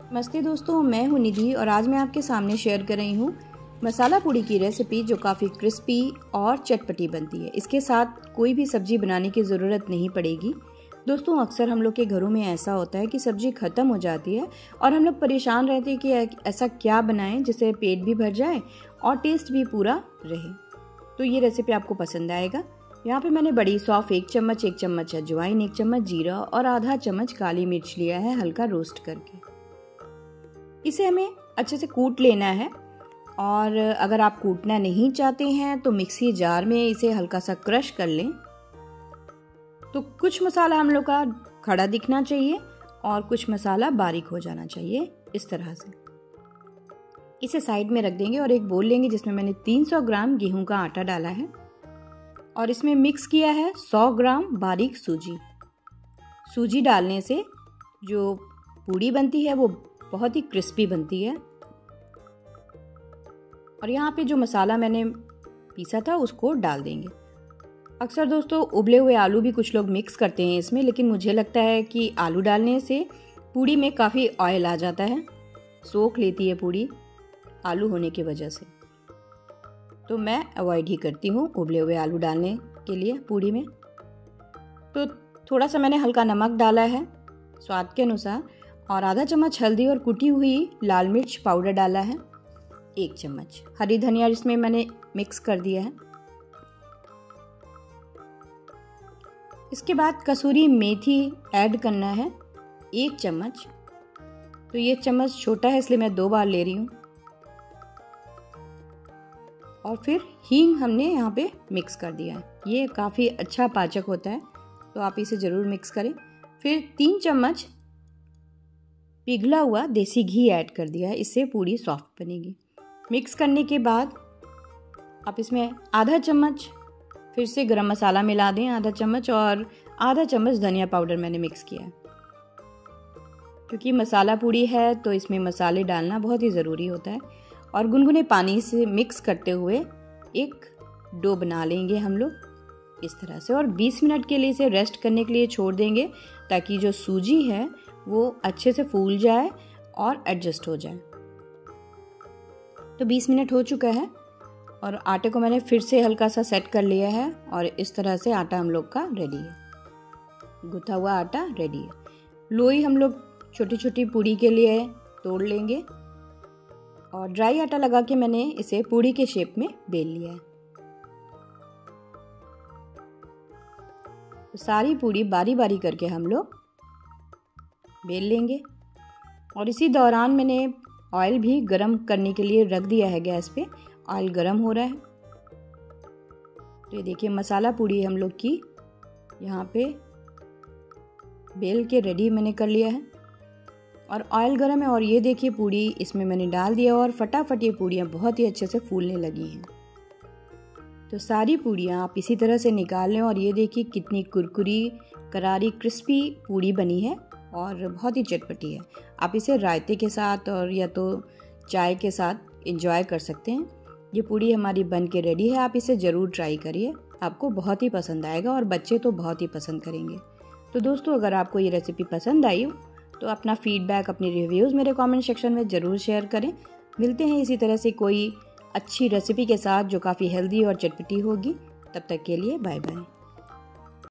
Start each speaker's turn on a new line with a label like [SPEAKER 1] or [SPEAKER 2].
[SPEAKER 1] नमस्ते दोस्तों, मैं हूं निधि और आज मैं आपके सामने शेयर कर रही हूं मसाला पूड़ी की रेसिपी जो काफ़ी क्रिस्पी और चटपटी बनती है। इसके साथ कोई भी सब्जी बनाने की ज़रूरत नहीं पड़ेगी। दोस्तों, अक्सर हम लोग के घरों में ऐसा होता है कि सब्जी ख़त्म हो जाती है और हम लोग परेशान रहते हैं कि ऐसा क्या बनाएं जिससे पेट भी भर जाए और टेस्ट भी पूरा रहे। तो ये रेसिपी आपको पसंद आएगा। यहाँ पे मैंने बड़ी सौंफ 1 चम्मच अजवाइन 1 चम्मच जीरा और आधा चम्मच काली मिर्च लिया है हल्का रोस्ट करके। इसे हमें अच्छे से कूट लेना है और अगर आप कूटना नहीं चाहते हैं तो मिक्सी जार में इसे हल्का सा क्रश कर लें। तो कुछ मसाला हम लोग का खड़ा दिखना चाहिए और कुछ मसाला बारीक हो जाना चाहिए, इस तरह से। इसे साइड में रख देंगे और एक बोल लेंगे जिसमें मैंने 300 ग्राम गेहूं का आटा डाला है और इसमें मिक्स किया है 100 ग्राम बारीक सूजी। सूजी डालने से जो पूड़ी बनती है वो बहुत ही क्रिस्पी बनती है। और यहाँ पे जो मसाला मैंने पीसा था उसको डाल देंगे। अक्सर दोस्तों उबले हुए आलू भी कुछ लोग मिक्स करते हैं इसमें, लेकिन मुझे लगता है कि आलू डालने से पूड़ी में काफ़ी ऑयल आ जाता है, सोख लेती है पूड़ी आलू होने की वजह से। तो मैं अवॉइड ही करती हूँ उबले हुए आलू डालने के लिए पूड़ी में। तो थोड़ा सा मैंने हल्का नमक डाला है स्वाद के अनुसार और आधा चम्मच हल्दी और कुटी हुई लाल मिर्च पाउडर डाला है 1 चम्मच। हरी धनिया इसमें मैंने मिक्स कर दिया है। इसके बाद कसूरी मेथी ऐड करना है 1 चम्मच। तो ये चम्मच छोटा है इसलिए मैं 2 बार ले रही हूँ। और फिर हींग हमने यहाँ पे मिक्स कर दिया है। ये काफ़ी अच्छा पाचक होता है तो आप इसे ज़रूर मिक्स करें। फिर 3 चम्मच पिघला हुआ देसी घी ऐड कर दिया है, इससे पूड़ी सॉफ्ट बनेगी। मिक्स करने के बाद आप इसमें आधा चम्मच फिर से गरम मसाला मिला दें, आधा चम्मच, और आधा चम्मच धनिया पाउडर मैंने मिक्स किया है। क्योंकि मसाला पूड़ी है तो इसमें मसाले डालना बहुत ही ज़रूरी होता है। और गुनगुने पानी से मिक्स करते हुए एक डो बना लेंगे हम लोग इस तरह से, और 20 मिनट के लिए इसे रेस्ट करने के लिए छोड़ देंगे ताकि जो सूजी है वो अच्छे से फूल जाए और एडजस्ट हो जाए। तो 20 मिनट हो चुका है और आटे को मैंने फिर से हल्का सा सेट कर लिया है और इस तरह से आटा हम लोग का रेडी है। गुथा हुआ आटा रेडी है। लोई हम लोग छोटी छोटी पूड़ी के लिए तोड़ लेंगे और ड्राई आटा लगा के मैंने इसे पूड़ी के शेप में बेल लिया है। तो सारी पूड़ी बारी बारी करके हम लोग बेल लेंगे। और इसी दौरान मैंने ऑयल भी गरम करने के लिए रख दिया है गैस पे। ऑयल गरम हो रहा है। तो ये देखिए मसाला पूड़ी हम लोग की यहाँ पे बेल के रेडी मैंने कर लिया है और ऑयल गरम है। और ये देखिए पूड़ी इसमें मैंने डाल दिया और फटाफट ये पूड़ियाँ बहुत ही अच्छे से फूलने लगी हैं। तो सारी पूड़ियाँ आप इसी तरह से निकाल लें और ये देखिए कितनी कुरकुरी करारी क्रिस्पी पूड़ी बनी है और बहुत ही चटपटी है। आप इसे रायते के साथ और या तो चाय के साथ एंजॉय कर सकते हैं। ये पूड़ी हमारी बन के रेडी है। आप इसे ज़रूर ट्राई करिए, आपको बहुत ही पसंद आएगा और बच्चे तो बहुत ही पसंद करेंगे। तो दोस्तों, अगर आपको ये रेसिपी पसंद आई हो तो अपना फीडबैक, अपनी रिव्यूज़ मेरे कमेंट सेक्शन में ज़रूर शेयर करें। मिलते हैं इसी तरह से कोई अच्छी रेसिपी के साथ जो काफ़ी हेल्दी और चटपटी होगी। तब तक के लिए बाय बाय।